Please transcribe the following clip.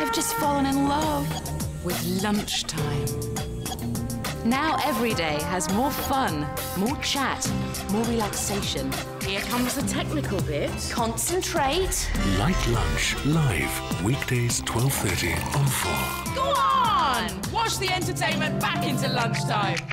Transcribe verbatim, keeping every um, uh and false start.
I've just fallen in love with lunchtime. Now every day has more fun, more chat, more relaxation. Here comes the technical bit. Concentrate. Light Lunch, live, weekdays twelve thirty on four. Go on! Wash the entertainment back into lunchtime.